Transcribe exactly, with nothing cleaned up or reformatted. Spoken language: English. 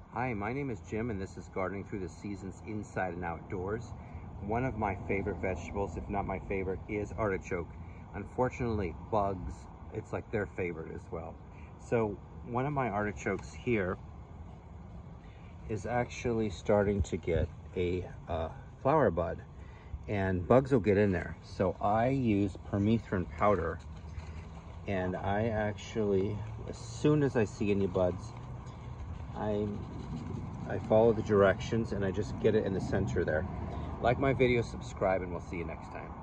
Hi, my name is Jim and this is Gardening Through the Seasons Inside and Outdoors. One of my favorite vegetables, if not my favorite, is artichoke. Unfortunately, bugs, it's like their favorite as well. So one of my artichokes here is actually starting to get a uh, flower bud, and bugs will get in there. So I use permethrin powder, and I actually, as soon as I see any buds, I, I follow the directions and I just get it in the center there. Like my video, subscribe, and we'll see you next time.